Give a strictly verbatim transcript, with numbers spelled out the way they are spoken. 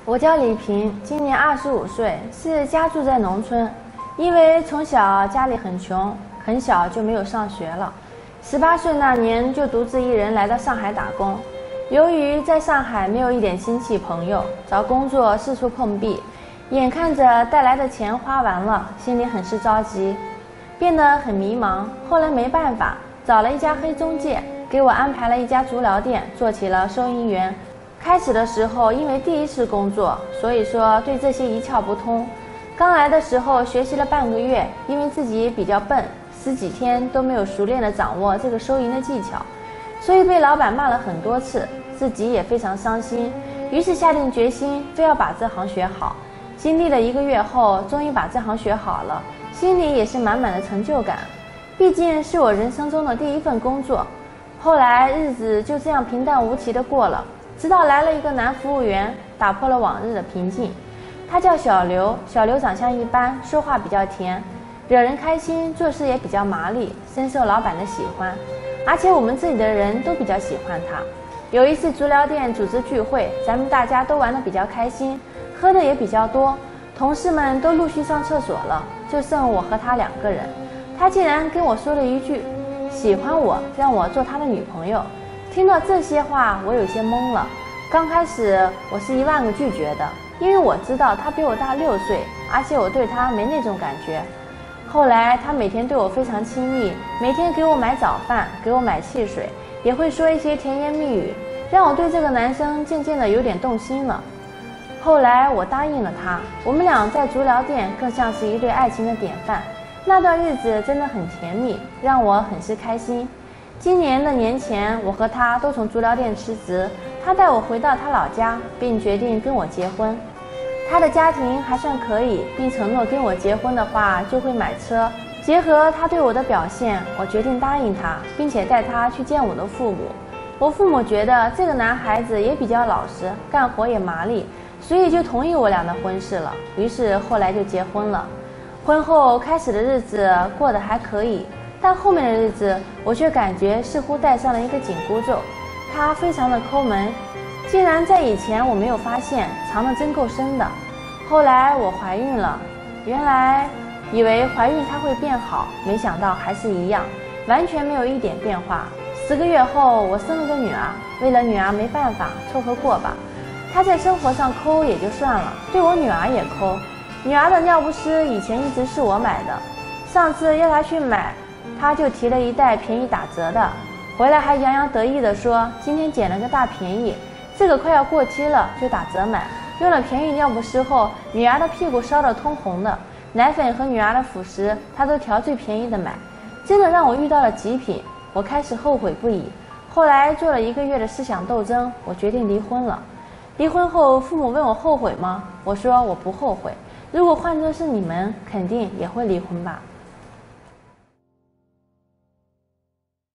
我叫李平，今年二十五岁，是家住在农村。因为从小家里很穷，很小就没有上学了。十八岁那年就独自一人来到上海打工。由于在上海没有一点亲戚朋友，找工作四处碰壁，眼看着带来的钱花完了，心里很是着急，变得很迷茫。后来没办法，找了一家黑中介，给我安排了一家足疗店，做起了收银员。开始的时候，因为第一次工作，所以说对这些一窍不通。刚来的时候学习了半个月，因为自己比较笨，十几天都没有熟练地掌握这个收银的技巧，所以被老板骂了很多次，自己也非常伤心。于是下定决心，非要把这行学好。经历了一个月后，终于把这行学好了，心里也是满满的成就感。毕竟是我人生中的第一份工作。后来日子就这样平淡无奇地过了。直到来了一个男服务员，打破了往日的平静。他叫小刘，小刘长相一般，说话比较甜，惹人开心，做事也比较麻利，深受老板的喜欢。而且我们这里的人都比较喜欢他。有一次足疗店组织聚会，咱们大家都玩得比较开心，喝的也比较多，同事们都陆续上厕所了，就剩我和他两个人。他竟然跟我说了一句喜欢我，让我做他的女朋友。听到这些话，我有些懵了。刚开始我是一万个拒绝的，因为我知道他比我大六岁，而且我对他没那种感觉。后来他每天对我非常亲密，每天给我买早饭，给我买汽水，也会说一些甜言蜜语，让我对这个男生渐渐的有点动心了。后来我答应了他，我们俩在足疗店更像是一对爱情的典范。那段日子真的很甜蜜，让我很是开心。今年的年前，我和他都从足疗店辞职，他带我回到他老家，并决定跟我结婚。他的家庭还算可以，并承诺跟我结婚的话就会买车。结合他对我的表现，我决定答应他，并且带他去见我的父母。我父母觉得这个男孩子也比较老实，干活也麻利，所以就同意我俩的婚事了。于是后来就结婚了。婚后开始的日子过得还可以，但后面的日子我却感觉似乎戴上了一个紧箍咒。他非常的抠门，竟然在以前我没有发现，藏得真够深的。后来我怀孕了，原来以为怀孕他会变好，没想到还是一样，完全没有一点变化。十个月后我生了个女儿，为了女儿没办法，凑合过吧。他在生活上抠也就算了，对我女儿也抠。女儿的尿不湿以前一直是我买的，上次要她去买，他就提了一袋便宜打折的，回来还洋洋得意地说今天捡了个大便宜，这个快要过期了就打折买。用了便宜尿不湿后，女儿的屁股烧得通红的，奶粉和女儿的辅食他都调最便宜的买，真的让我遇到了极品。我开始后悔不已。后来做了一个月的思想斗争，我决定离婚了。离婚后父母问我后悔吗？我说我不后悔，如果换作是你们，肯定也会离婚吧。